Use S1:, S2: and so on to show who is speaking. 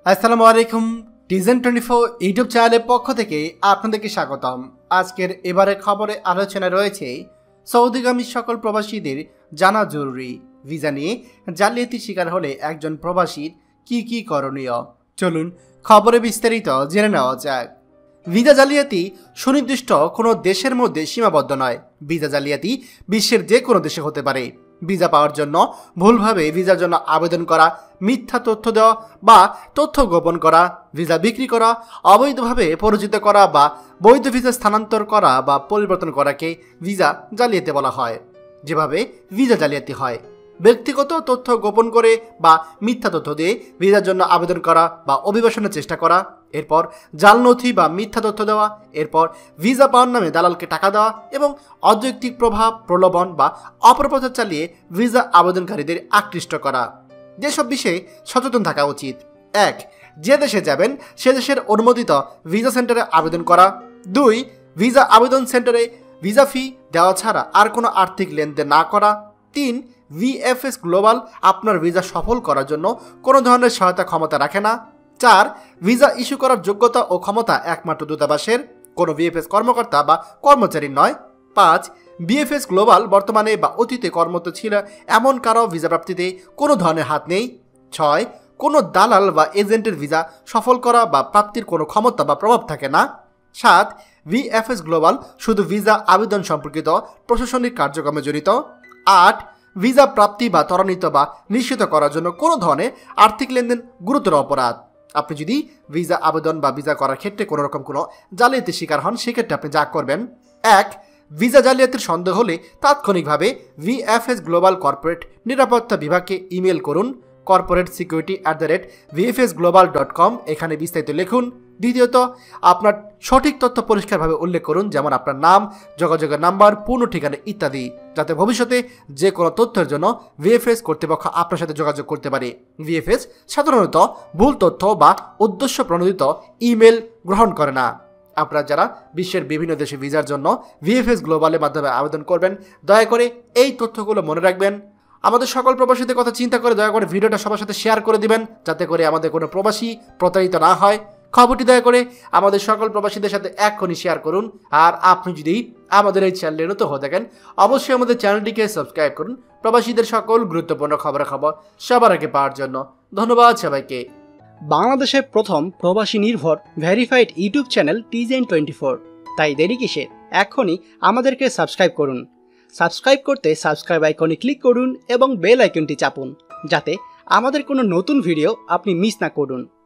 S1: আসসালামু আলাইকুম। টিজেন 24 ইউটিউব চ্যানেলের পক্ষ থেকে আপনাদেরকে স্বাগতম। আজকের এবারের খবরে আলোচনা রয়েছে সৌদিগামী সকল প্রবাসীদের জানা জরুরি ভিসা নিয়ে জালিয়াতির শিকার হলে একজন প্রবাসীর কি করণীয়। চলুন খবরে বিস্তারিত জেনে নেওয়া যাক। ভিসা জালিয়াতি সুনির্দিষ্ট কোনো দেশের মধ্যে সীমাবদ্ধ নয়। ভিসা জালিয়াতি বিশ্বের যে কোনো দেশে হতে পারে। ভিসা পাওয়ার জন্য ভুলভাবে ভিসার জন্য আবেদন করা, মিথ্যা তথ্য দেওয়া বা তথ্য গোপন করা, ভিসা বিক্রি করা, অবৈধভাবে পরিচিত করা বা বৈধ ভিসা স্থানান্তর করা বা পরিবর্তন করাকে ভিসা জালিয়াতি বলা হয়। যেভাবে ভিসা জালিয়াতি হয়: ব্যক্তিগত তথ্য গোপন করে বা মিথ্যা তথ্য দিয়ে ভিসার জন্য আবেদন করা বা অভিবাসনের চেষ্টা করা, এরপর জাল নথি বা মিথ্যা তথ্য দেওয়া, এরপর ভিসা পাওয়ার নামে দালালকে টাকা দেওয়া এবং অযৌক্তিক প্রভাব, প্রলোভন বা অপপ্রচার চালিয়ে ভিসা আবেদনকারীদের আকৃষ্ট করা। যেসব বিষয়ে সচেতন থাকা উচিত: 1. যে দেশে যাবেন সে দেশের অনুমোদিত ভিসা সেন্টারে আবেদন করা। 2. ভিসা আবেদন সেন্টারে ভিসা ফি দেওয়া ছাড়া আর কোনো আর্থিক লেনদেন না করা। 3. VFS গ্লোবাল আপনার ভিসা সফল করার জন্য কোনো ধরনের সহায়তা ক্ষমতা রাখে না। 4. ভিসা ইস্যু করার যোগ্যতা ও ক্ষমতা একমাত্র দূতাবাসের, কোনো VFS কর্মকর্তা বা কর্মচারীর নয়। 5. VFS গ্লোবাল বর্তমানে বা অতীতে কর্মরত ছিল এমন কারো ভিসা প্রাপ্তিতে কোনো ধরনের হাত নেই। 6. কোনো দালাল বা এজেন্টের ভিসা সফল করা বা প্রাপ্তির কোনো ক্ষমতা বা প্রভাব থাকে না। 7. VFS গ্লোবাল শুধু ভিসা আবেদন সম্পর্কিত প্রশাসনিক কার্যক্রমে জড়িত। 8. ভিসা প্রাপ্তি বা ত্বরান্বিত বা নিশ্চিত করার জন্য কোনো ধরনের আর্থিক লেনদেন গুরুতর অপরাধ। আপনি যদি ভিসা আবেদন বা ভিসা করার ক্ষেত্রে কোনো রকম কোনো জালিয়াতির শিকার হন, সেক্ষেত্রে আপনি যা করবেন: 1. ভিসা জালিয়াতির সন্দেহ হলে তাৎক্ষণিকভাবে VFS গ্লোবাল কর্পোরেট নিরাপত্তা বিভাগকে ইমেল করুন corporatesecurity@vfsglobal.com, এখানে বিস্তারিত লিখুন। দ্বিতীয়ত, আপনার সঠিক তথ্য পরিষ্কারভাবে উল্লেখ করুন, যেমন আপনার নাম, যোগাযোগের নাম্বার, পূর্ণ ঠিকানা ইত্যাদি, যাতে ভবিষ্যতে যে কোনো তথ্যের জন্য VFS কর্তৃপক্ষ আপনার সাথে যোগাযোগ করতে পারে। VFS সাধারণত ভুল তথ্য বা উদ্দেশ্য প্রণোদিত ইমেল গ্রহণ করে না। আপনারা যারা বিশ্বের বিভিন্ন দেশে ভিসার জন্য VFS গ্লোবালের মাধ্যমে আবেদন করবেন, দয়া করে এই তথ্যগুলো মনে রাখবেন। আমাদের সকল প্রবাসীদের কথা চিন্তা করে দয়া করে ভিডিওটা সবার সাথে শেয়ার করে দিবেন, যাতে করে আমাদের কোনো প্রবাসী প্রতারিত না হয়। খবরটি দয়া করে আমাদের সকল প্রবাসীদের সাথে এক্ষুনি শেয়ার করুন। আর আপনি যদি আমাদের এই চ্যানেলে নতুন হয়ে থাকেন, অবশ্যই আমাদের চ্যানেলটিকে সাবস্ক্রাইব করুন প্রবাসীদের সকল গুরুত্বপূর্ণ খবর সবার আগে পাওয়ার জন্য। ধন্যবাদ সবাইকে।
S2: বাংলাদেশের প্রথম প্রবাসী নির্ভর ভেরিফাইড ইউটিউব চ্যানেল টিজেন 24, তাই দেরি কিসের? এখনই আমাদেরকে সাবস্ক্রাইব করুন। সাবস্ক্রাইব করতে সাবস্ক্রাইব আইকনে ক্লিক করুন এবং বেল আইকনটি চাপুন, যাতে আমাদের কোনো নতুন ভিডিও আপনি মিস না করুন।